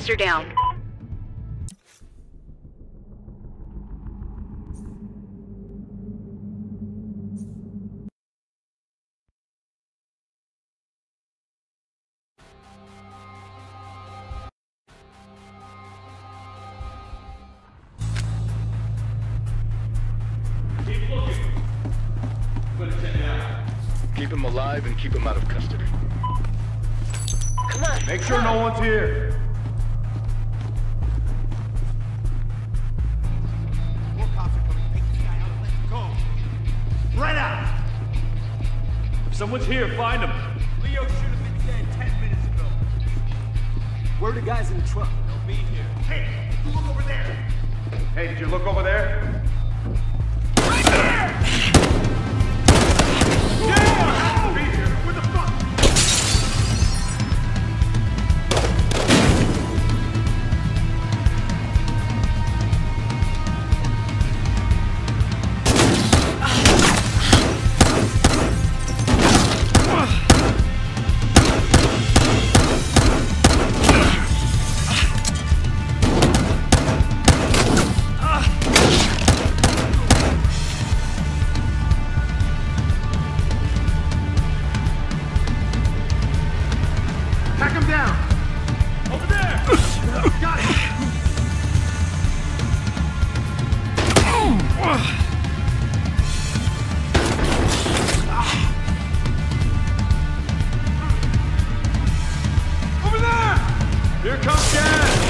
officer down. Keep looking. I'm gonna check it out. Keep him alive and keep him out of custody. Come on. Make sure no one's here. More cops are coming. Take this guy out and let's go. Right out! If someone's here, find him. Leo should have been dead 10 minutes ago. Where are the guys in the truck? They'll be here. Hey, look over there! Hey, did you look over there? Right there! Yeah! Be here. What the fuck? Tack him down! Over there! Got it! Over there! Here comes gas!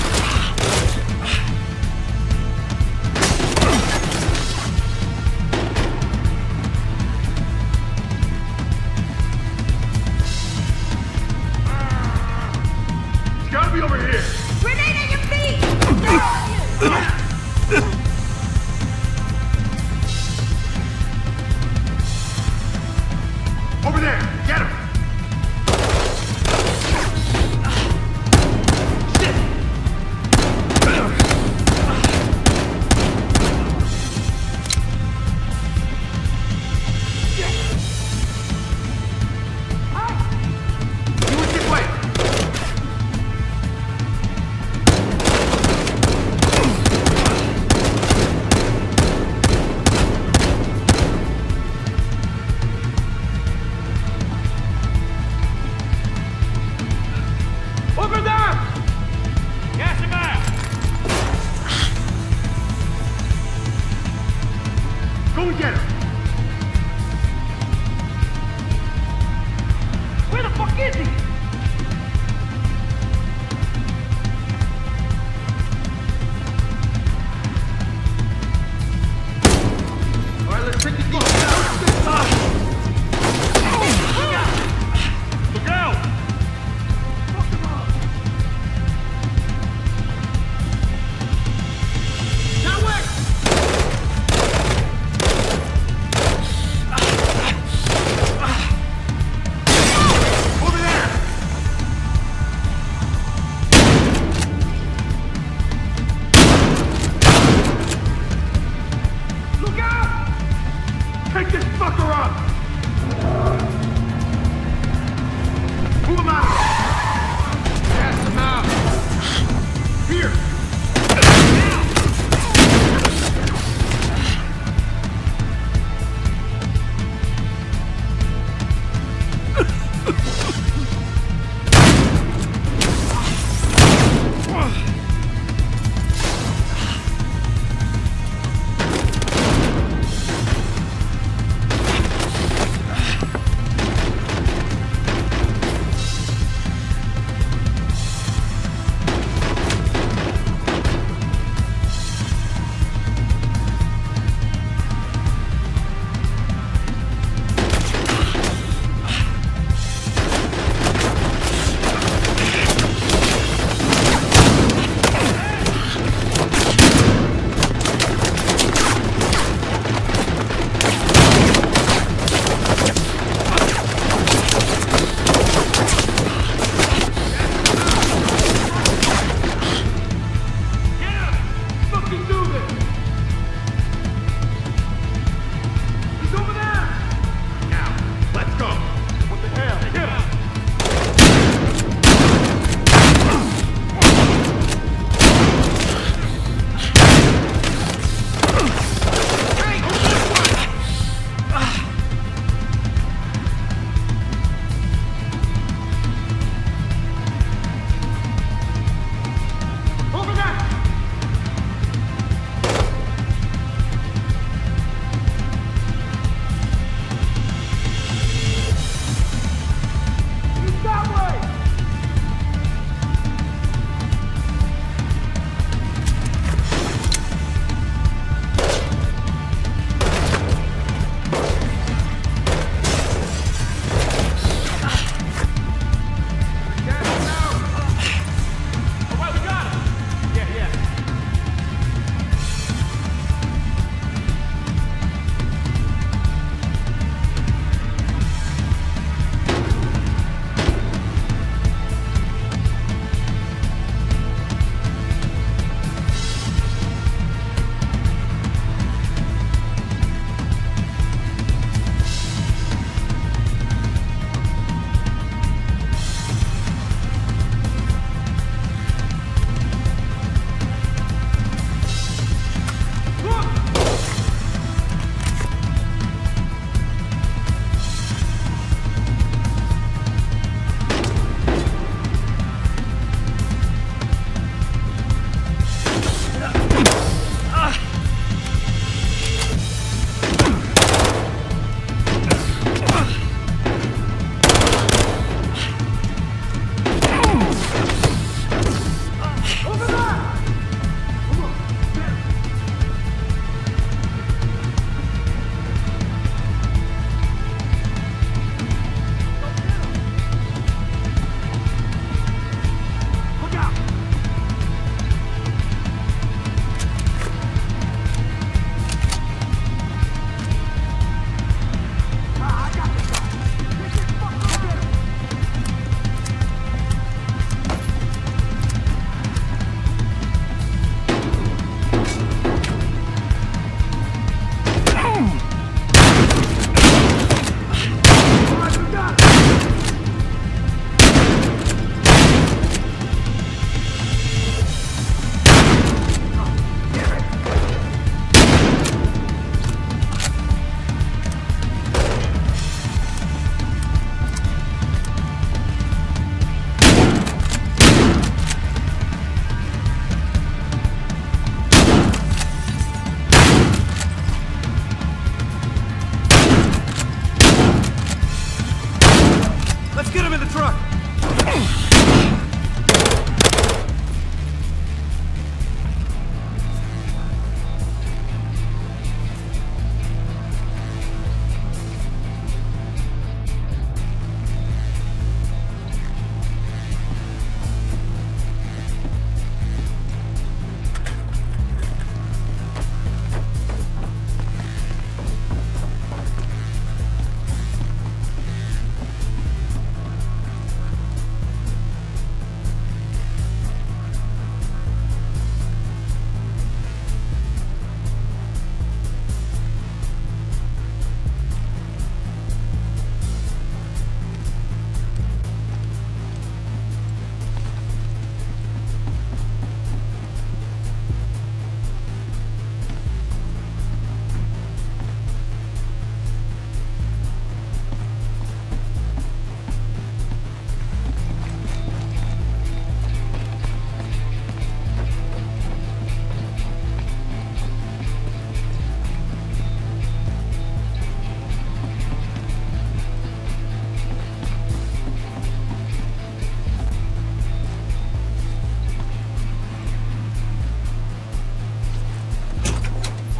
It's gotta be over here! Grenade at your feet! Over there! Get him! You went this way!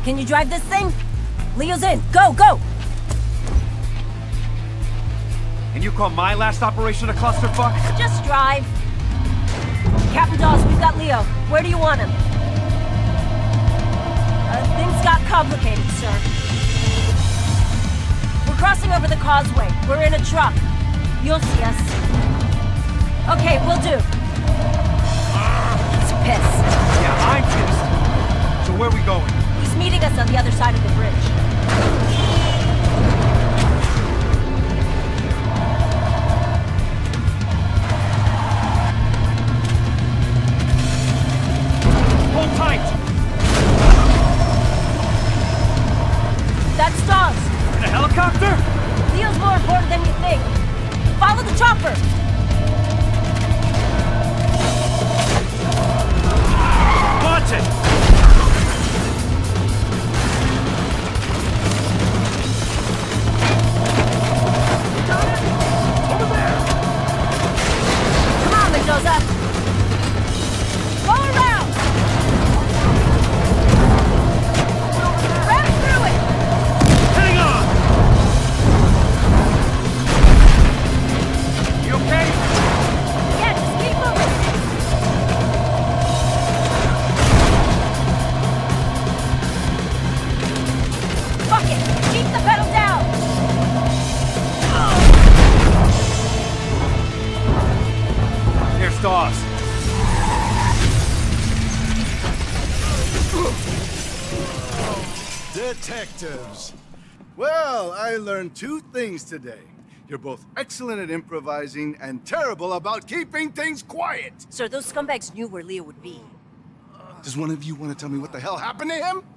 Can you drive this thing? Leo's in. Go, go! And you call my last operation a clusterfuck? Just drive. Captain Dawes, we've got Leo. Where do you want him? Things got complicated, sir. We're crossing over the causeway. We're in a truck. You'll see us. Okay, we'll do. He's pissed. Yeah, I'm pissed. So where are we going? He's meeting us on the other side of the bridge. Hold tight! That's Dawes. In a helicopter? Leo's more important than you think. Follow the chopper. Launch it! Come on, Mendoza. Go around. Ram through it. Hang on! You okay? Yeah, just keep moving. Fuck it. Keep the pedal down. Here's Dawes. Detectives. Well, I learned two things today. You're both excellent at improvising and terrible about keeping things quiet. Sir, those scumbags knew where Leo would be. Does one of you want to tell me what the hell happened to him?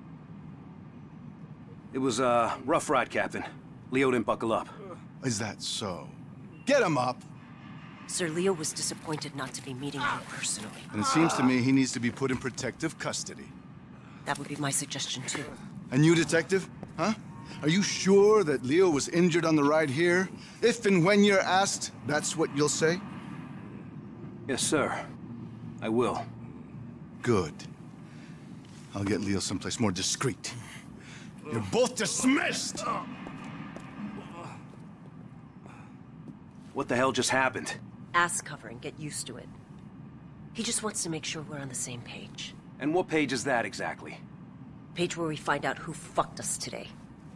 It was a rough ride, Captain. Leo didn't buckle up. Is that so? Get him up. Sir, Leo was disappointed not to be meeting you personally. And it seems to me he needs to be put in protective custody. That would be my suggestion, too. And you, detective? Huh? Are you sure that Leo was injured on the ride here? If and when you're asked, that's what you'll say? Yes, sir. I will. Good. I'll get Leo someplace more discreet. You're both dismissed! What the hell just happened? Ass cover and get used to it. He just wants to make sure we're on the same page. And what page is that exactly? Page where we find out who fucked us today.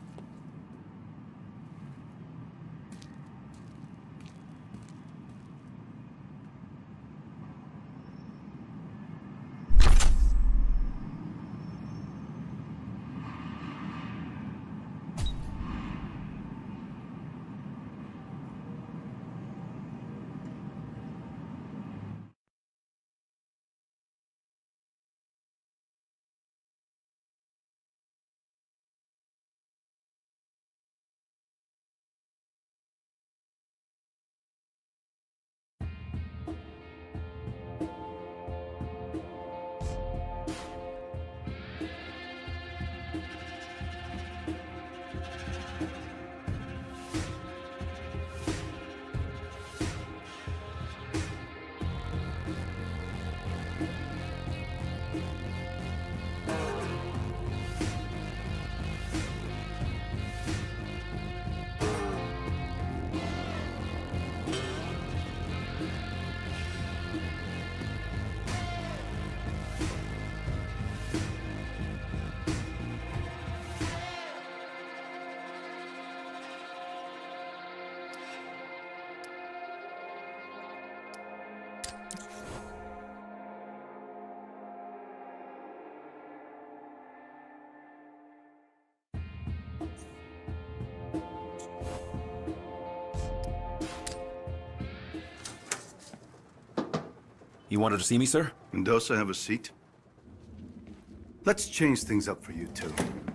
You wanted to see me, sir? Mendoza, have a seat. Let's change things up for you two.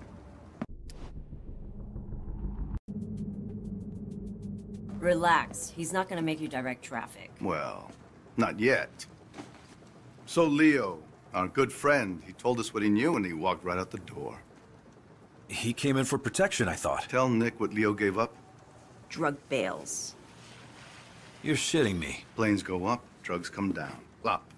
Relax. He's not gonna make you direct traffic. Well, not yet. So Leo, our good friend, he told us what he knew and he walked right out the door. He came in for protection, I thought. Tell Nick what Leo gave up. Drug bales. You're shitting me. Planes go up, drugs come down. Up.